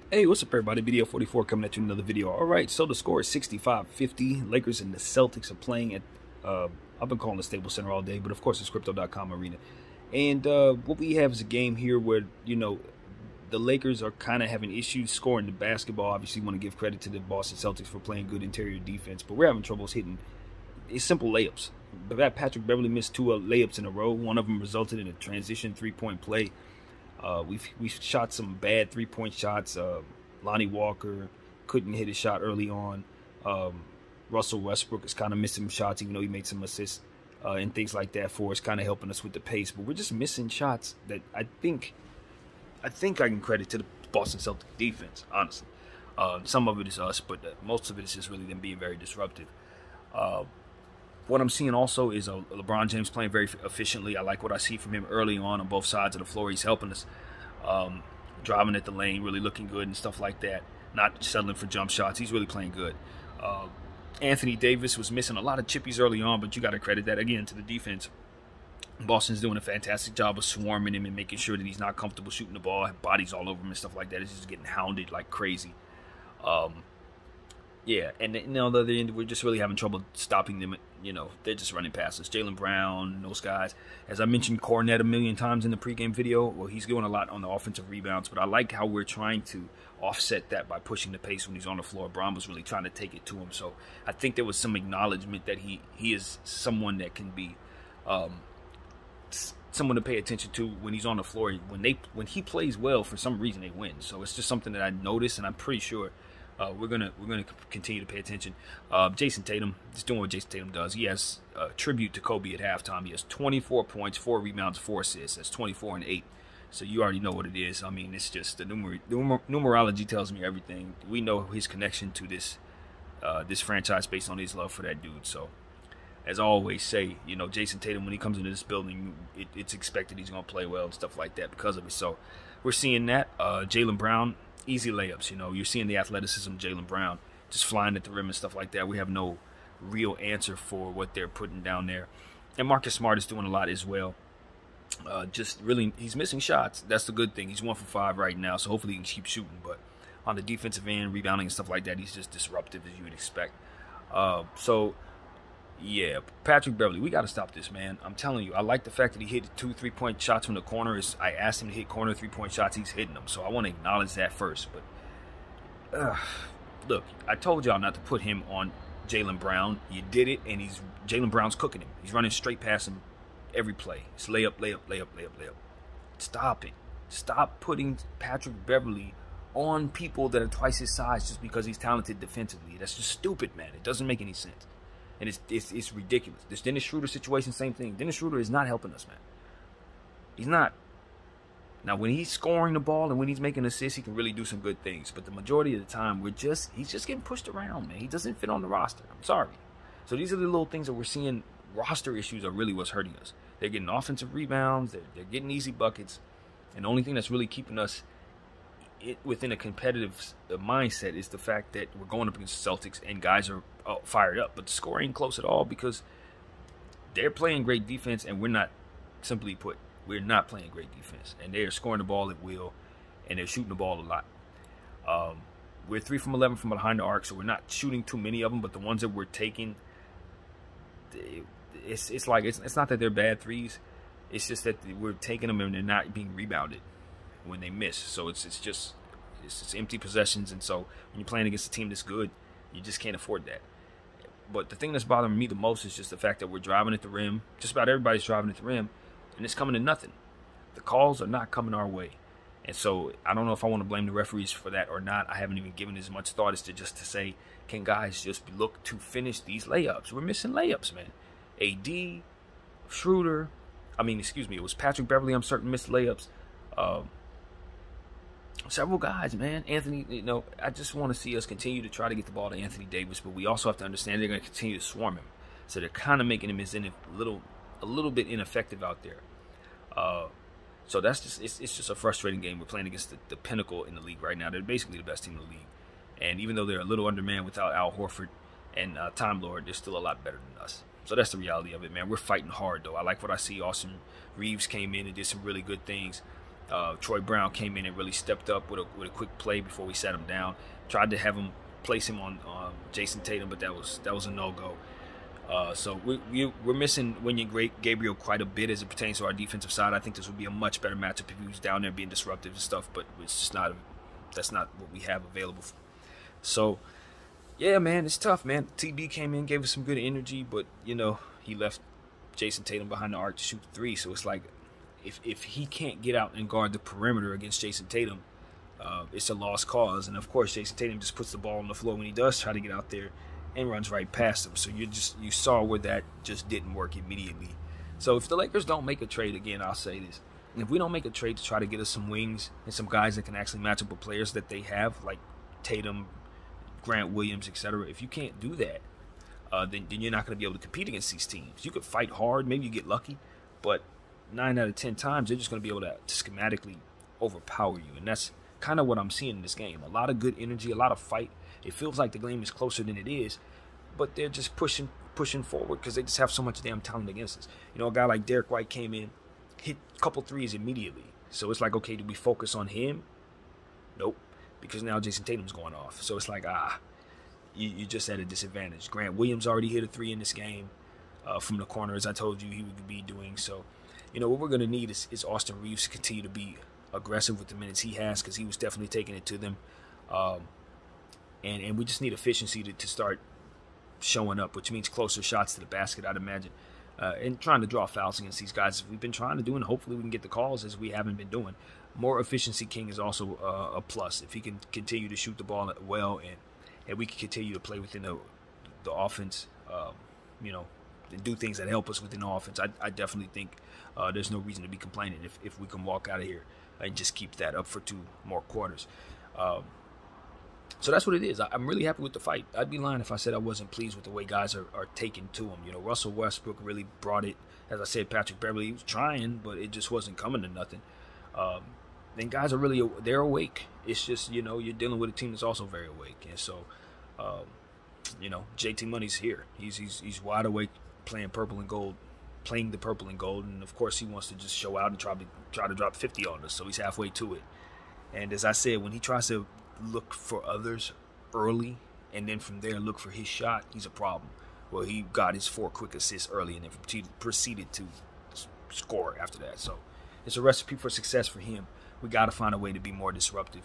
Hey, what's up, everybody? Video 44 coming at you another video. All right, so the score is 65-50. Lakers and the Celtics are playing at, I've been calling the Staples Center all day, but of course it's Crypto.com Arena. And what we have is a game here where, the Lakers are kind of having issues scoring the basketball. Obviously, want to give credit to the Boston Celtics for playing good interior defense, but we're having troubles hitting simple layups. But Patrick Beverley missed two layups in a row. One of them resulted in a transition three-point play. We shot some bad three-point shots. Lonnie Walker couldn't hit a shot early on. Russell Westbrook is kind of missing shots, even though he made some assists and things like that for us, kind of helping us with the pace. But we're just missing shots that I think I can credit to the Boston Celtics defense, honestly. Some of it is us, but most of it is just really them being very disruptive. What I'm seeing also is LeBron James playing very efficiently. I like what I see from him early on both sides of the floor. He's helping us, driving at the lane, really looking good and stuff like that. Not settling for jump shots. He's really playing good. Anthony Davis was missing a lot of chippies early on, but you got to credit that, again, to the defense. Boston's doing a fantastic job of swarming him and making sure that he's not comfortable shooting the ball. Bodies all over him and stuff like that. He's just getting hounded like crazy. Yeah, and on the other end, we're just really having trouble stopping them. They're just running past us. Jaylen Brown, those guys. As I mentioned Kornet a million times in the pregame video, well, he's doing a lot on the offensive rebounds, but I like how we're trying to offset that by pushing the pace when he's on the floor. Brown was really trying to take it to him, so I think there was some acknowledgement that he is someone that can be someone to pay attention to when he's on the floor. When he plays well, for some reason they win. So it's just something that I noticed, and I'm pretty sure we're gonna continue to pay attention. Jason Tatum is doing what Jason Tatum does. He has tribute to Kobe at halftime. He has 24 points, 4 rebounds, 4 assists. That's 24 and 8. So you already know what it is. I mean, it's just the numerology tells me everything. We know his connection to this franchise based on his love for that dude. So, as I always say, Jason Tatum, when he comes into this building, it's expected he's gonna play well and stuff like that because of it. So we're seeing that. Jaylen Brown, easy layups. You're seeing the athleticism of Jaylen Brown just flying at the rim and stuff like that. We have no real answer for what they're putting down there. And Marcus Smart is doing a lot as well. Just really, he's missing shots. That's the good thing. He's 1 for 5 right now, so hopefully he can keep shooting. But on the defensive end, rebounding and stuff like that, he's just disruptive as you would expect. Yeah, Patrick Beverley, we got to stop this, man. I'm telling you, I like the fact that he hit 2 3-point shots from the corner. I asked him to hit corner 3-point shots. He's hitting them, so I want to acknowledge that first. But look, I told y'all not to put him on Jaylen Brown. You did it, and Jaylen Brown's cooking him. He's running straight past him every play. It's layup, layup, layup, layup, layup. Stop it. Stop putting Patrick Beverley on people that are twice his size just because he's talented defensively. That's just stupid, man. It doesn't make any sense. And it's ridiculous. This Dennis Schroeder situation, same thing. Dennis Schroeder is not helping us, man. He's not. Now, when he's scoring the ball and when he's making assists, he can really do some good things. But the majority of the time, he's just getting pushed around, man. He doesn't fit on the roster. I'm sorry. So these are the little things that we're seeing. Roster issues are really what's hurting us. They're getting offensive rebounds. They're getting easy buckets. And the only thing that's really keeping us within a competitive mindset is the fact that we're going up against the Celtics and guys are fired up, but the score ain't close at all because they're playing great defense and we're not. Simply put, we're not playing great defense, and they are scoring the ball at will and they're shooting the ball a lot. We're 3 from 11 from behind the arc, so we're not shooting too many of them, but the ones that we're taking, it's not that they're bad threes, it's just that we're taking them and they're not being rebounded when they miss. So it's just empty possessions. And so when you're playing against a team that's good, you just can't afford that. But the thing that's bothering me the most is just the fact that we're driving at the rim. Just about everybody's driving at the rim, and it's coming to nothing. The calls are not coming our way. And so I don't know if I want to blame the referees for that or not. I haven't even given as much thought as to just to say, can guys just look to finish these layups? We're missing layups, man. AD, Schroeder, it was Patrick Beverley, I'm certain, missed layups. Several guys, man. Anthony, I just want to see us continue to try to get the ball to Anthony Davis, but we also have to understand they're going to continue to swarm him. So they're kind of making him a little bit ineffective out there. So that's it's just a frustrating game. We're playing against the pinnacle in the league right now. They're basically the best team in the league. And even though they're a little undermanned without Al Horford and Time Lord, they're still a lot better than us. So that's the reality of it, man. We're fighting hard, though. I like what I see. Austin Reeves came in and did some really good things. Troy Brown came in and really stepped up with a quick play before we sat him down. Tried to have him place him on Jason Tatum, but that was a no-go. So we're missing Wenyen Gabriel quite a bit as it pertains to our defensive side. I think this would be a much better matchup if he was down there being disruptive and stuff, but it's just not. That's not what we have available. So, yeah, man, it's tough, man. TB came in, gave us some good energy, but, you know, he left Jason Tatum behind the arc to shoot 3. So it's like if he can't get out and guard the perimeter against Jason Tatum, it's a lost cause. And, of course, Jason Tatum just puts the ball on the floor when he does try to get out there and runs right past him. So you saw where that just didn't work immediately. So if the Lakers don't make a trade, again, I'll say this. If we don't make a trade to try to get us some wings and some guys that can actually match up with players that they have, like Tatum, Grant Williams, etc., if you can't do that, then you're not going to be able to compete against these teams. You could fight hard, maybe you get lucky, but 9 out of 10 times, they're just going to be able to schematically overpower you. And that's kind of what I'm seeing in this game. A lot of good energy, a lot of fight. It feels like the game is closer than it is, but they're just pushing forward because they just have so much damn talent against us. You know, a guy like Derek White came in, hit a couple threes immediately. So it's like, okay, do we focus on him? Nope, because now Jason Tatum's going off. So it's like, you just at a disadvantage. Grant Williams already hit a 3 in this game from the corner, as I told you he would be doing. So, you know, what we're going to need is Austin Reeves to continue to be aggressive with the minutes he has, because he was definitely taking it to them. And we just need efficiency to start showing up, which means closer shots to the basket, I'd imagine. And trying to draw fouls against these guys we've been trying to do, and hopefully we can get the calls as we haven't been doing. More efficiency king is also a plus. If he can continue to shoot the ball well and we can continue to play within the offense, you know, and do things that help us within the offense, I definitely think there's no reason to be complaining if we can walk out of here and just keep that up for 2 more quarters. So that's what it is. I'm really happy with the fight. I'd be lying if I said I wasn't pleased with the way guys are taking to him. You know, Russell Westbrook really brought it. As I said, Patrick Beverly, he was trying, but it just wasn't coming to nothing. Then guys are really, they're awake. It's just, you know, you're dealing with a team that's also very awake. And so, you know, JT Money's here. He's wide awake, playing purple and gold, playing the purple and gold. And, of course, he wants to just show out and try to drop 50 on us. So he's halfway to it. And as I said, when he tries to look for others early and then from there look for his shot, he's a problem. Well, he got his 4 quick assists early and then proceeded to score after that. So it's a recipe for success for him. We got to find a way to be more disruptive.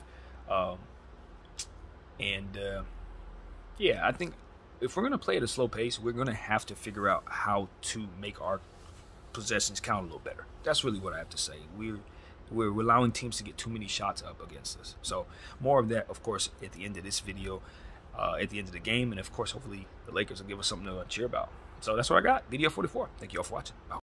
Yeah, I think if we're going to play at a slow pace, we're going to have to figure out how to make our possessions count a little better. That's really what I have to say. We're allowing teams to get too many shots up against us. So more of that, of course, at the end of this video, at the end of the game. And, of course, hopefully the Lakers will give us something to cheer about. So that's what I got. Video 44. Thank you all for watching. Bye.